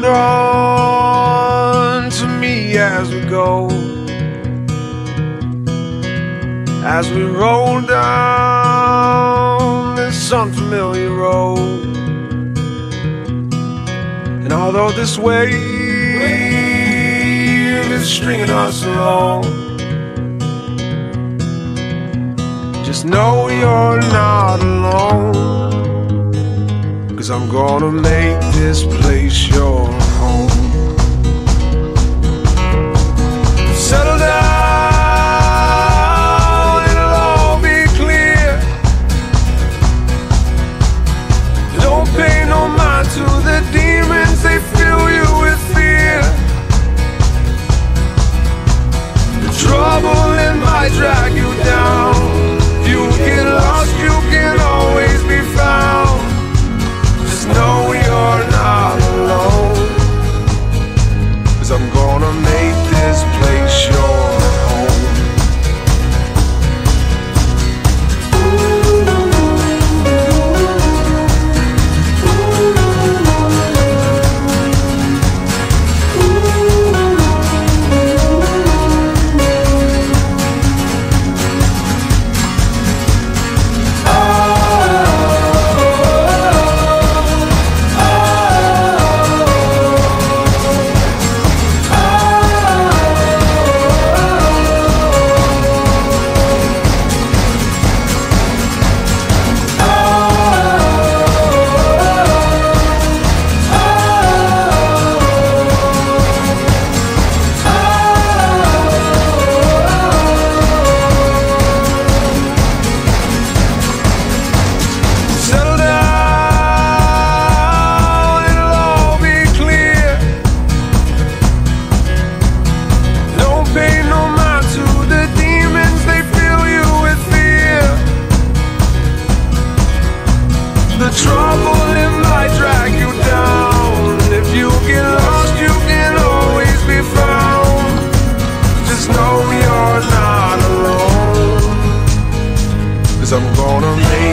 hold on to me as we go, as we roll down this unfamiliar road. And although this wave is stringing us along, just know you're not alone, 'cause I'm gonna make this place your home. Settle down, it'll all be clear. Don't pay no mind to the demons, they fill you with fear. The trouble, it might drag you down. If you get lost, you can always be found. Just know you're not alone, 'cause I'm gonna make this place your home. The trouble, it might drag you down. If you get lost, you can always be found. Just know you're not alone, 'cause I'm gonna make